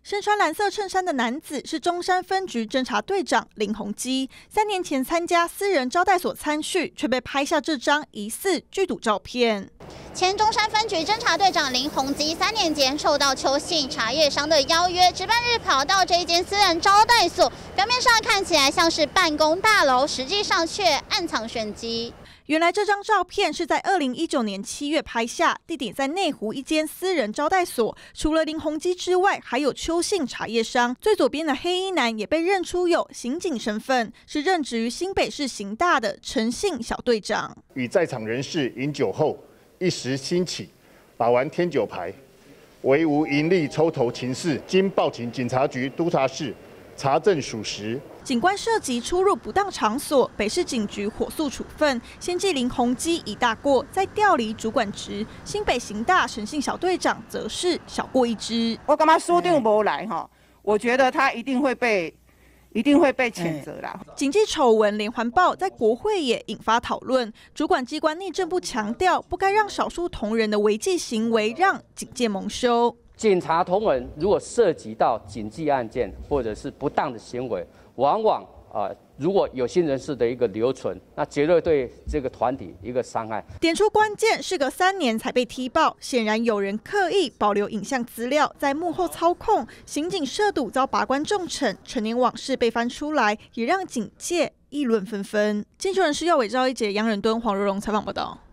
身穿蓝色衬衫的男子是中山分局侦查队长林鸿基，3年前参加私人招待所参叙，却被拍下这张疑似聚赌照片。 前中山分局侦查队长林鸿基3年前受到邱姓茶叶商的邀约，值班日跑到这一间私人招待所，表面上看起来像是办公大楼，实际上却暗藏玄机。 原来这张照片是在2019年7月拍下，地点在内湖一间私人招待所。除了林鸿基之外，还有邱姓茶叶商。最左边的黑衣男也被认出有刑警身份，是任职于新北市刑大的陈姓小队长。 与在场人士饮酒后一时兴起，把玩添酒牌，为无营利抽头情事，经报请警察局督察室查证属实。 警官涉及出入不当场所，北市警局火速处分，先记林鸿基一大过，再调离主管职。新北刑大陈姓小队长则是小过一支。 我感觉署长没来哈，我觉得他一定会被谴责啦。 警纪丑闻连环爆，在国会也引发讨论。主管机关内政部强调，不该让少数同仁的违纪行为让警界蒙羞。 警察同仁如果涉及到警纪案件或者是不当的行为，往往如果有心人士的一个留存，那绝对对这个团体一个伤害。 点出关键，事隔3年才被踢爆，显然有人刻意保留影像资料，在幕后操控。刑警涉赌遭拔关重惩，陈年往事被翻出来，也让警界议论纷纷。进球人是廖伟昭、一杰、杨仁敦、黄如荣采访报道。